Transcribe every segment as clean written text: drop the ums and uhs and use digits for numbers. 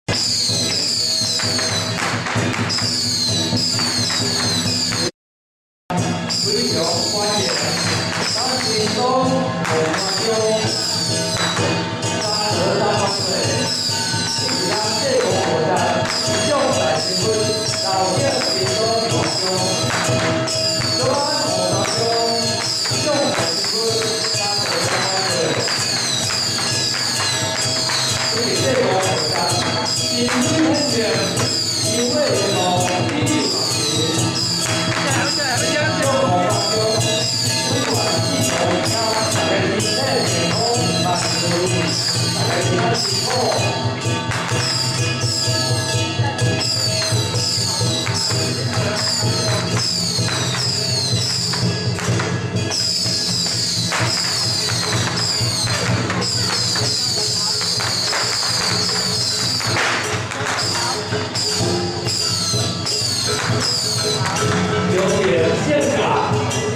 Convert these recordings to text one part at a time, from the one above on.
追求观点，当心中我们中三和三万岁，一起让这个国家用在新婚，老店新中我中，中安我们中用在新婚，三和三万岁，所以这个国家新婚目前因为联盟第六场。 有点现场。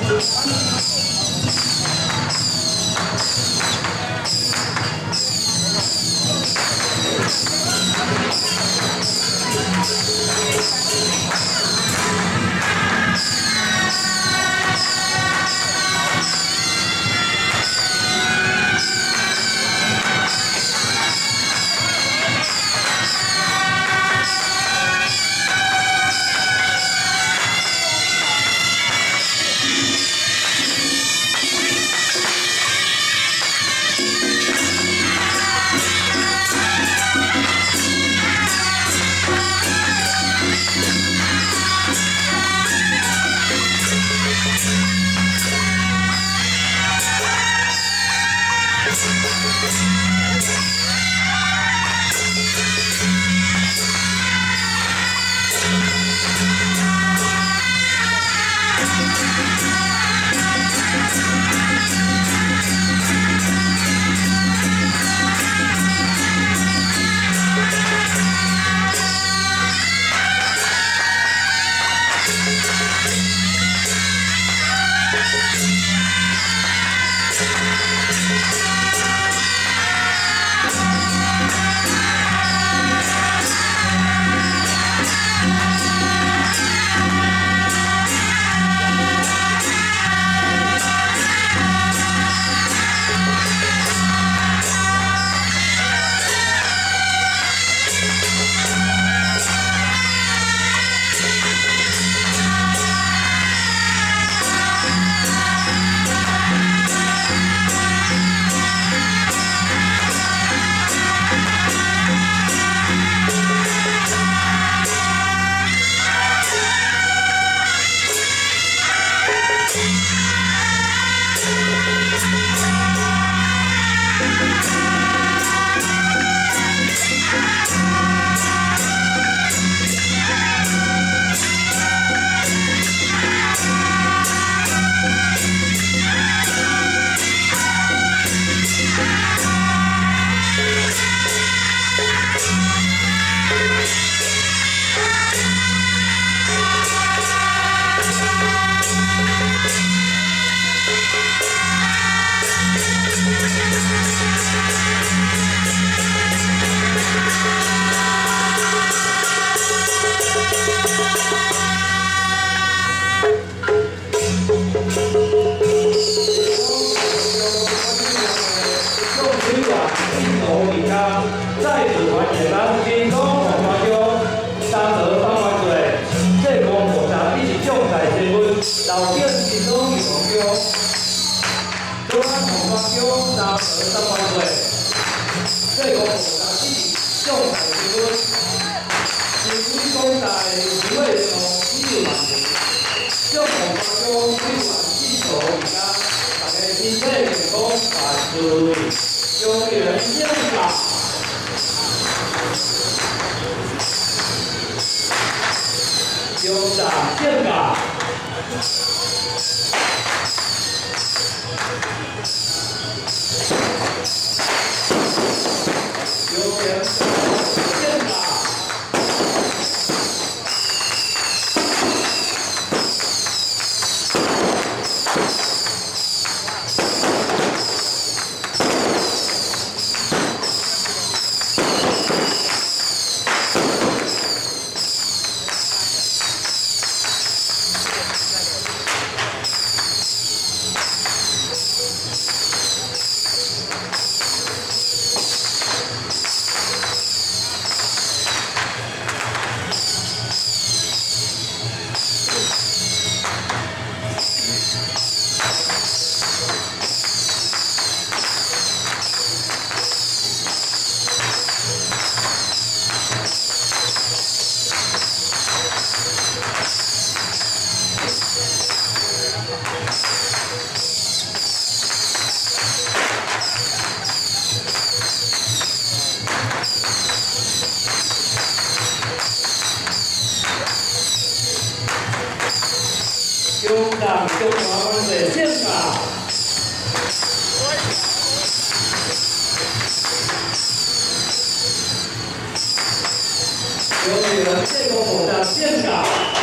在此团结咱心中红花椒，三和三万岁，这个国家一起用在结婚，老店心中有红椒，中安红花椒，三和三万岁，这个国家一起用在结婚，新婚公在一位龙16万人，用红花椒推完一手而家，大家身体健康万岁，永远健康。 有掌见感。有点见感。 上中华湾水县长。有请建国国家县长。